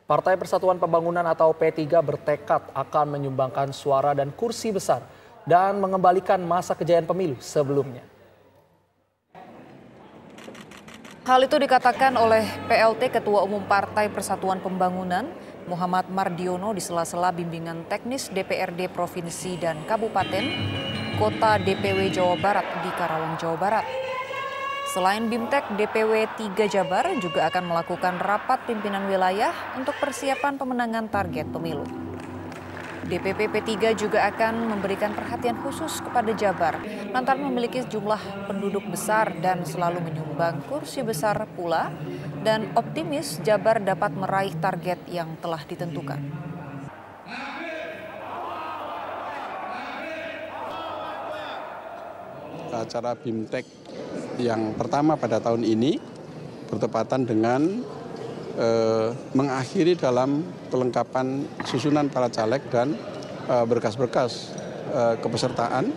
Partai Persatuan Pembangunan atau P3 bertekad akan menyumbangkan suara dan kursi besar dan mengembalikan masa kejayaan pemilu sebelumnya. Hal itu dikatakan oleh PLT Ketua Umum Partai Persatuan Pembangunan Muhammad Mardiono di sela-sela bimbingan teknis DPRD Provinsi dan Kabupaten Kota DPW Jawa Barat di Karawang, Jawa Barat. Selain BIMTEK, DPW 3 Jabar juga akan melakukan rapat pimpinan wilayah untuk persiapan pemenangan target pemilu. DPP P3 juga akan memberikan perhatian khusus kepada Jabar lantaran memiliki jumlah penduduk besar dan selalu menyumbang kursi besar pula, dan optimis Jabar dapat meraih target yang telah ditentukan. Acara BIMTEK yang pertama pada tahun ini bertepatan dengan mengakhiri dalam kelengkapan susunan para caleg dan berkas-berkas kepesertaan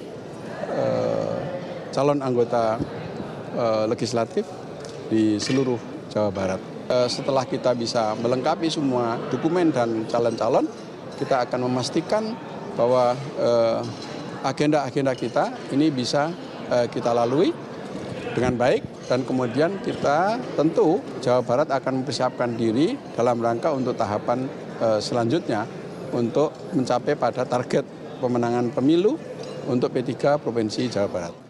calon anggota legislatif di seluruh Jawa Barat. Setelah kita bisa melengkapi semua dokumen dan calon-calon, kita akan memastikan bahwa agenda-agenda kita ini bisa kita lalui dengan baik, dan kemudian kita tentu Jawa Barat akan mempersiapkan diri dalam rangka untuk tahapan selanjutnya untuk mencapai pada target pemenangan pemilu untuk P3 Provinsi Jawa Barat.